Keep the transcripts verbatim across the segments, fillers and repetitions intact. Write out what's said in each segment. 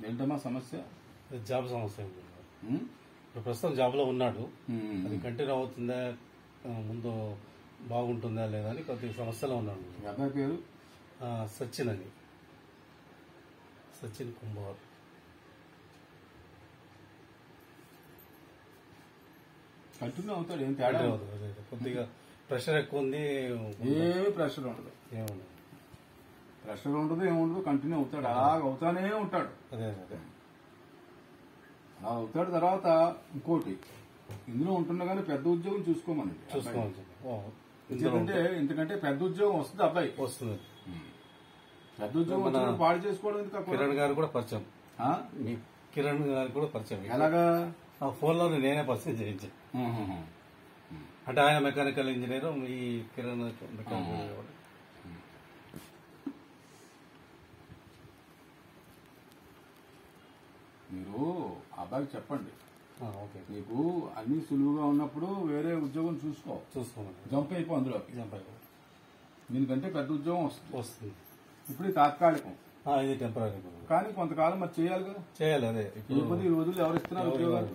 ఏంటమ్మా సమస్య? జాబ్ సమస్య. ఇప్పుడు ప్రస్తుతం జాబ్ లో ఉన్నాడు, అది కంటిన్యూ అవుతుందా, ముందు బాగుంటుందా లేదా అని కొద్దిగా సమస్యలో ఉన్నాడు. అబ్బాయి పేరు సచిన్ అని, సచిన్ కుమార్. కంటిన్యూ అవుతాడు, ఏం తేడా? కొద్దిగా ప్రెషర్ ఎక్కువ ఉంది. ఏమి ప్రెషర్ ఉండదు, ఏముండదు, ప్రెషర్ ఉండదు, ఏముండదు, కంటిన్యూ అవుతాడు, అలాగ అవుతానే ఉంటాడు. అదే అదే అలా అవుతాడు. తర్వాత ఇంకోటి, ఇందులో ఉంటుండగానే పెద్ద ఉద్యోగం చూసుకోమని చూసుకోవాలి. ఎందుకంటే ఇంతకంటే పెద్ద ఉద్యోగం వస్తుంది అబ్బాయి, వస్తుంది. పెద్ద ఉద్యోగం పాడు చేసుకోవడం ఎందుకు? కిరణ్ గారు కూడా పరిచయం, మీ కిరణ్ గారు కూడా పరిచయం. ఎలాగా? ఆ ఫోన్ లో నేనే పరిచయం చేయించాను. అంటే ఆయన మెకానికల్ ఇంజనీర్, ఈ కిరణ్ మెకానికల్. మీరు అబ్బాయికి చెప్పండి, ఓకే, నీకు అన్ని సులువుగా ఉన్నప్పుడు వేరే ఉద్యోగం చూసుకో, చూసుకోమని జంప్ అయిపో అందులో. జంప్ అయిపో, దీనికంటే పెద్ద ఉద్యోగం వస్తుంది వస్తుంది. ఇప్పుడు ఇది తాత్కాలికం, ఇది టెంపరీ, కానీ కొంతకాలం మరి చేయాలి కదా. చేయాలి. అదే ఇప్పుడు ఈ రోజులు ఎవరు ఇస్తున్నారు ఉద్యోగాలు?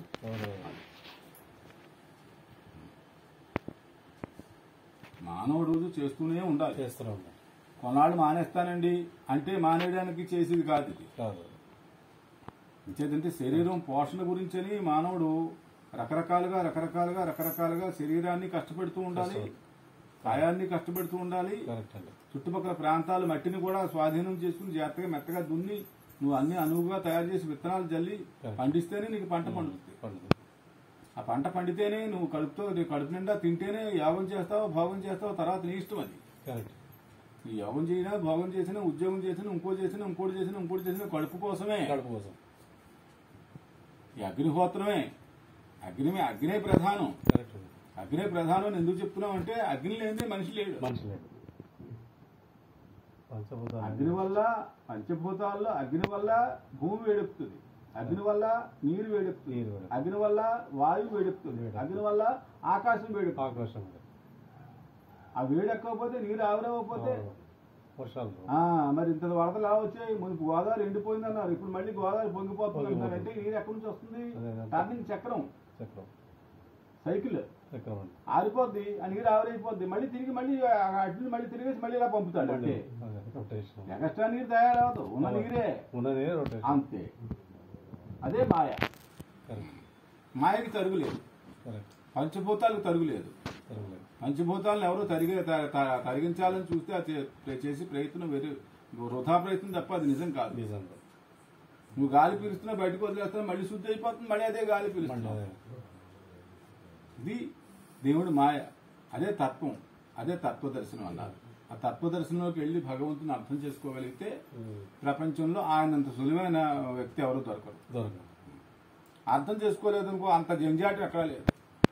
మానవుడు రోజు చేస్తూనే ఉండాలి, చేస్తూనే ఉండాలి. కొన్నాళ్ళు మానేస్తానండి అంటే మానేయడానికి చేసేది కాదు ఇది. ఇంకేదంటే శరీరం పోషణ గురించని మానవుడు రకరకాలుగా రకరకాలుగా రకరకాలుగా శరీరాన్ని కష్టపెడుతూ ఉండాలి, కాయాన్ని కష్టపెడుతూ ఉండాలి. చుట్టుపక్కల ప్రాంతాలు మట్టిని కూడా స్వాధీనం చేసుకుని జాగ్రత్తగా మెత్తగా దున్ని నువ్వు అన్ని అనువుగా తయారు చేసి విత్తనాలు జల్లి పండిస్తేనే నీకు పంట పండుతుంది. ఆ పంట పండితేనే నువ్వు కడుపుతో కడుపు నిండా తింటేనే యాగం చేస్తావు, భోగం చేస్తావు, తర్వాత నీ ఇష్టం అది. ఈ యోగం చేసినా, భోగం చేసినా, ఉద్యోగం చేసినా, ఇంకో చేసినా, ఇంకోటి చేసినా, ఇంకోటి చేసినా కడుపు కోసమే. కడుపు కోసం ఈ అగ్నిహోత్రమే, అగ్నిమే అగ్నే ప్రధానం. అగ్నే ప్రధానం అని ఎందుకు చెప్తున్నాం అంటే అగ్ని లేనిదే మనిషి లేడు. అగ్ని వల్ల పంచభూతాల్లో అగ్ని వల్ల భూమి వేడెక్కుతుంది, అగ్ని వల్ల నీరు వేడెక్కుతుంది, అగ్ని వల్ల వాయువు వేడెక్కుతుంది, అగ్ని వల్ల ఆకాశం వేడెక్కుతుంది. ఆకాశం ఆ వేడెక్కకపోతే నీరు ఆవిరవ్వకపోతే మరి ఇంత వరదలు ఎలా వచ్చాయి? మనకు గోదావరి ఎండిపోయింది అన్నారు, ఇప్పుడు మళ్ళీ గోదావరి పొంగిపోతుంది అన్నారు. అంటే నీరు ఎక్కడి నుంచి వస్తుంది? టర్నింగ్ చక్రం, సైకిల్ ఆరిపోద్ది, ఆ నీరు ఆవిరైపోద్ది, మళ్ళీ తిరిగి మళ్ళీ అటు మళ్ళీ తిరిగేసి మళ్ళీ ఇలా పంపుతాడు. అంటే ఎక్స్ట్రా నీరు తయారవదు, ఉన్న నీరే అంతే. అదే మాయ. మాయకి తరుగులేదు, పంచభూతాలకు తరుగులేదు. పంచభూతాలను ఎవరో తరిగి తరిగించాలని చూస్తే అది చేసి ప్రయత్నం వేరే వృధా ప్రయత్నం తప్ప అది నిజం కాదు. నిజంగా నువ్వు గాలి పీలుస్తున్నా, బయటకు వదిలేస్తున్నావు, మళ్ళీ శుద్ధి అయిపోతుంది, మళ్ళీ అదే గాలి పీలుస్తున్నావు. ఇది దేవుడి మాయ, అదే తత్వం, అదే తత్వదర్శనం అన్నారు. ఆ తత్వదర్శనంలోకి వెళ్లి భగవంతుని అర్థం చేసుకోగలిగితే ప్రపంచంలో ఆయనంత సులువైన వ్యక్తి ఎవరు దొరకరు. దొరకరు. అర్థం చేసుకోలేదు అనుకో, అంత జంజాటి ఎక్కడా లేదు.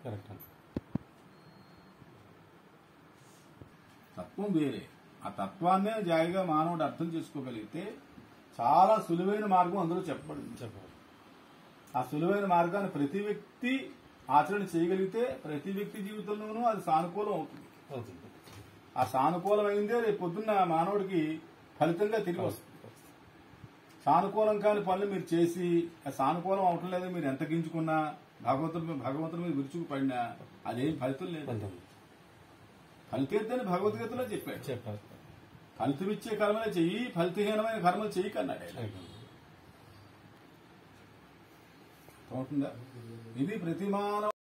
తత్వం వేరే, ఆ తత్వాన్నే జాయిగా మానవుడు అర్థం చేసుకోగలిగితే చాలా సులువైన మార్గం అందులో చెప్పబడింది. చెప్పాలి. ఆ సులువైన మార్గాన్ని ప్రతి వ్యక్తి ఆచరణ చేయగలిగితే ప్రతి వ్యక్తి జీవితంలోనూ అది సానుకూలం అవుతుంది. ఆ సానుకూలమైందే రేపు పొద్దున్న మానవుడికి ఫలితంగా తిరిగి వస్తుంది. సానుకూలం కాని పనులు మీరు చేసి సానుకూలం అవటం లేదు, మీరు ఎంత గించుకున్నా, భగవంతుడు భగవంతుడి మీద విరుచుకుపడినా అదేం ఫలితం లేదు. ఫలితేద్దని భగవద్గీతలో చెప్పాడు. చెప్పారు, ఫలితమిచ్చే కర్మలే చెయ్యి, ఫలితహీనమైన కర్మలు చెయ్యి కన్నాడు. అవుతుందా? ఇది ప్రతి మానవ